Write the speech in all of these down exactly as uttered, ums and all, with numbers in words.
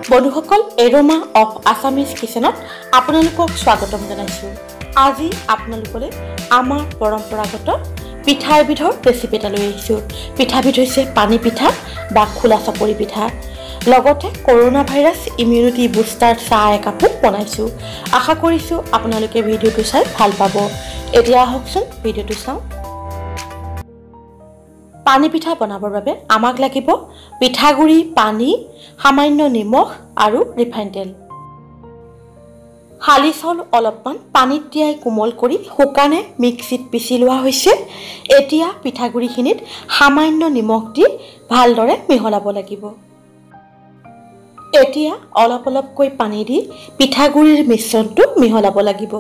বন্ধুসকল aroma of Assamese কিচেনত আপোনালোকক স্বাগতম জনাইছো। আজি আপোনালোকলৈ আমাৰ পৰম্পৰাগত পিঠা এবিধৰ ৰেচিপি এটা লৈ আহিছো। পিঠাবিধ হৈছে পানী পিঠা বা খোলা চাপৰি পিঠা। লগতে কৰোনা ভাইৰাছ ইমিউনিটি বুষ্টাৰ চাহ একাপো বনাইছো। আশা কৰিছো আপোনালোকে ভিডিঅ'টো চাই ভাল পাব। এতিয়া আহকচোন ভিডিঅ'টো চাওঁ। পানী পিঠা বনাবৰ বাবে আমাক লাগিব পিঠাগুৰি, পানী, সামান্য নিমখ আৰু ৰিফাইন তেল। হালি চাউল অলপমান পানীত তিয়াই কোমল কৰি শুকানে মিক্সিত পিচি লোৱা হৈছে। এতিয়া পিঠাগুৰিখিনিত সামান্য নিমখ দি ভালদৰে মিহলাব লাগিব। এতিয়া অলপ অলপকৈ পানী দি পিঠাগুৰিৰ মিশ্ৰণটো মিহলাব লাগিব।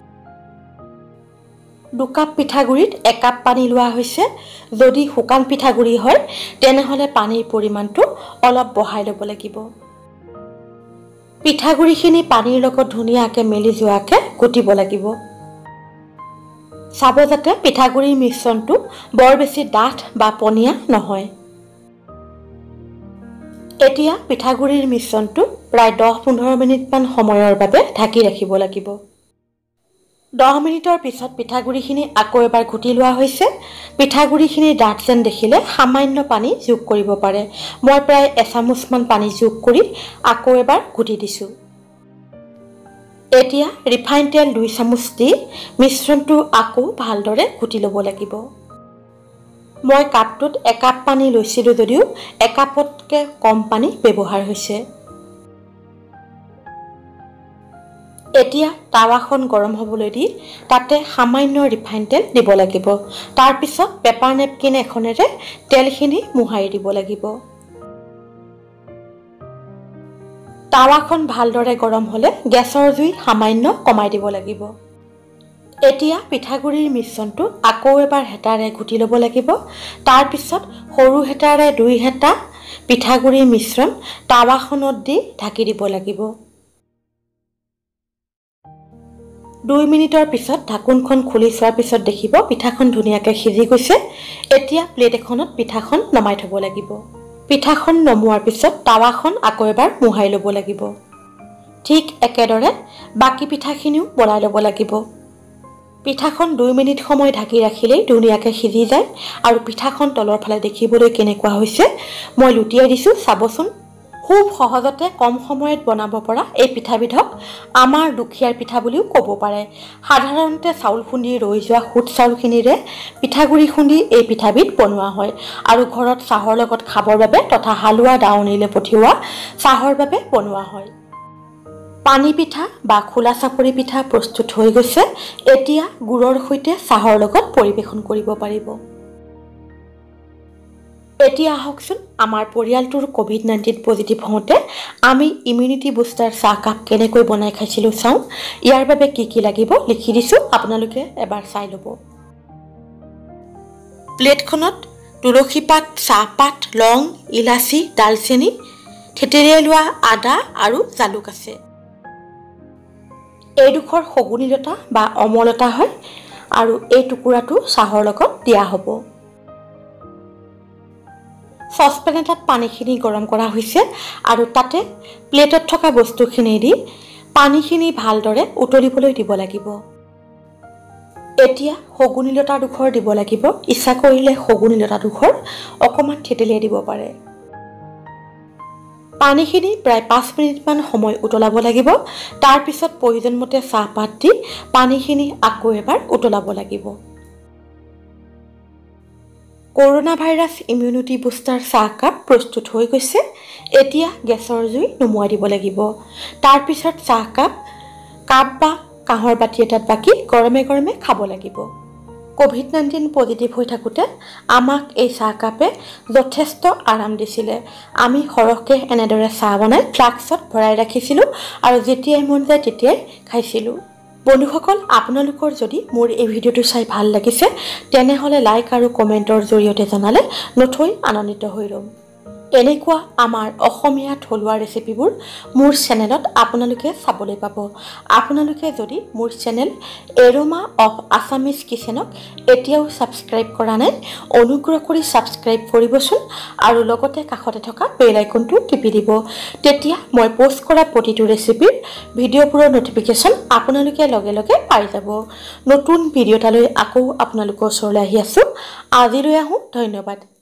দুকাপ পিঠাগুৰিত একাপ পানী লোৱা হৈছে। যদি শুকান পিঠাগুৰি হয় তেনেহলে পানীৰ পৰিমাণটো অলপ বঢ়াই ল'ব লাগিব। পিঠাগুৰিখিনি পানীৰ লগত ধুনীয়াকৈ মেলি যোৱাকৈ কুটিব লাগিব। চাব যাতে পিঠাগুৰিৰ মিশ্ৰণটো বৰ বেছি ডাঠ বা পনীয়া নহয়। এতিয়া পিঠাগুৰিৰ মিশ্ৰণটো প্ৰায় দহ পোন্ধৰ মিনিটমান সময়ৰ বাবে ঢাকি ৰাখিব লাগিব। দহ মিনিটৰ পিছত পিঠাগুৰিখিনি আকৌ এবাৰ ঘুটি লোৱা হৈছে। পিঠাগুৰিখিনি ডাঠ যেন দেখিলে সামান্য পানী যোগ কৰিব পাৰে। মই প্ৰায় এচামুচমান পানী যোগ কৰি আকৌ এবাৰ ঘুটি দিছোঁ। এতিয়া ৰিফাইন তেল দুই চামুচ দি মিশ্ৰণটো আকৌ ভালদৰে ঘুটি ল'ব লাগিব। মই কাপটোত একাপ পানী লৈছিলোঁ যদিও একাপতকৈ কম পানী ব্যৱহাৰ হৈছে। এতিয়া টাৱাখন গৰম হ'বলৈ দি তাতে সামান্য ৰিফাইন তেল দিব লাগিব। তাৰপিছত পেপাৰ নেপকিন এখনেৰে তেলখিনি মোহাৰি দিব লাগিব। টাৱাখন ভালদৰে গৰম হ'লে গেছৰ জুই সামান্য কমাই দিব লাগিব। এতিয়া পিঠাগুৰিৰ মিশ্ৰণটো আকৌ এবাৰ হেতাৰে ঘুটি ল'ব লাগিব। তাৰপিছত সৰু হেতাৰে দুই হেতা পিঠাগুৰিৰ মিশ্ৰণ টাৱাখনত দি ঢাকি দিব লাগিব। দুই মিনিটৰ পিছত ঢাকোনখন খুলি চোৱাৰ পিছত দেখিব পিঠাখন ধুনীয়াকৈ সিজি গৈছে। এতিয়া প্লেট এখনত পিঠাখন নমাই থ'ব লাগিব। পিঠাখন নমোৱাৰ পিছত টাৱাখন আকৌ এবাৰ মোহাৰি ল'ব লাগিব। ঠিক একেদৰে বাকী পিঠাখিনিও বনাই ল'ব লাগিব। পিঠাখন দুই মিনিট সময় ঢাকি ৰাখিলেই ধুনীয়াকৈ সিজি যায় আৰু পিঠাখন তলৰ ফালে দেখিবলৈ কেনেকুৱা হৈছে মই লুটিয়াই দিছোঁ, চাবচোন। খুব সহজতে কম সময়ত বনাব পৰা এই পিঠাবিধক আমাৰ দুখীয়াৰ পিঠা বুলিও ক'ব পাৰে। সাধাৰণতে চাউল খুন্দি ৰৈ যোৱা সুত চাউলখিনিৰে পিঠাগুৰি খুন্দি এই পিঠাবিধ বনোৱা হয় আৰু ঘৰত চাহৰ লগত খাবৰ বাবে তথা হালোৱা দাৱনিলৈ পঠিওৱা চাহৰ বাবে বনোৱা হয়। পানী পিঠা বা খোলা চাপৰি পিঠা প্ৰস্তুত হৈ গৈছে। এতিয়া গুড়ৰ সৈতে চাহৰ লগত পৰিৱেশন কৰিব পাৰিব। এতিয়া আহকচোন আমাৰ পৰিয়ালটোৰ ক'ভিড নাইণ্টিন পজিটিভ হওঁতে আমি ইমিউনিটি বুষ্টাৰ চাহকাপ কেনেকৈ বনাই খাইছিলোঁ চাওঁ। ইয়াৰ বাবে কি কি লাগিব লিখি দিছোঁ, আপোনালোকে এবাৰ চাই ল'ব। প্লেটখনত তুলসী পাত, চাহপাত, লং, ইলাচি, ডালচেনি, থেতেলিয়াই লোৱা আদা আৰু জালুক আছে। এইডোখৰ শগুনী লতা বা অমলতা হয় আৰু এই টুকুৰাটো চাহৰ লগত দিয়া হ'ব। চচপেন এটাত পানীখিনি গৰম কৰা হৈছে আৰু তাতে প্লেটত থকা বস্তুখিনি দি পানীখিনি ভালদৰে উতলিবলৈ দিব লাগিব। এতিয়া শগুনী লতা ডোখৰ দিব লাগিব। ইচ্ছা কৰিলে শগুনী লতা ডোখৰ অকণমান থেতেলিয়াই দিব পাৰে। পানীখিনি প্ৰায় পাঁচ মিনিটমান সময় উতলাব লাগিব। তাৰপিছত প্ৰয়োজন মতে চাহপাত দি পানীখিনি আকৌ এবাৰ উতলাব লাগিব। কৰোনা ভাইৰাছ ইমিউনিটি বুষ্টাৰ চাহকাপ প্ৰস্তুত হৈ গৈছে। এতিয়া গেছৰ জুই নুমুৱাই দিব লাগিব। তাৰপিছত চাহকাপ কাপ বা কাঁহৰ বাতি এটাত বাকি গৰমে গৰমে খাব লাগিব। ক'ভিড নাইণ্টিন পজিটিভ হৈ থাকোঁতে আমাক এই চাহকাপে যথেষ্ট আৰাম দিছিলে। আমি সৰহকৈ এনেদৰে চাহ বনাই ফ্লাস্কত ভৰাই ৰাখিছিলোঁ আৰু যেতিয়াই মন যায় তেতিয়াই খাইছিলোঁ। বন্ধুসকল, আপোনালোকৰ যদি মোৰ এই ভিডিঅ'টো চাই ভাল লাগিছে তেনেহ'লে লাইক আৰু কমেণ্টৰ জৰিয়তে জনালে নথৈ আনন্দিত হৈ ৰ'ম। এনেকুৱা আমাৰ অসমীয়া থলুৱা ৰেচিপিবোৰ মোৰ চেনেলত আপোনালোকে চাবলৈ পাব। আপোনালোকে যদি মোৰ চেনেল এৰোমা অফ আছামিজ কিচেনক এতিয়াও ছাবস্ক্ৰাইব কৰা নাই, অনুগ্ৰহ কৰি ছাবস্ক্ৰাইব কৰিবচোন আৰু লগতে কাষতে থকা বেল আইকনটো টিপি দিব। তেতিয়া মই পোষ্ট কৰা প্ৰতিটো ৰেচিপিৰ ভিডিঅ'বোৰৰ নটিফিকেশ্যন আপোনালোকে লগে লগে পাই যাব। নতুন ভিডিঅ' এটালৈ আকৌ আপোনালোকৰ ওচৰলৈ আহি আছোঁ। আজিলৈ আহোঁ, ধন্যবাদ।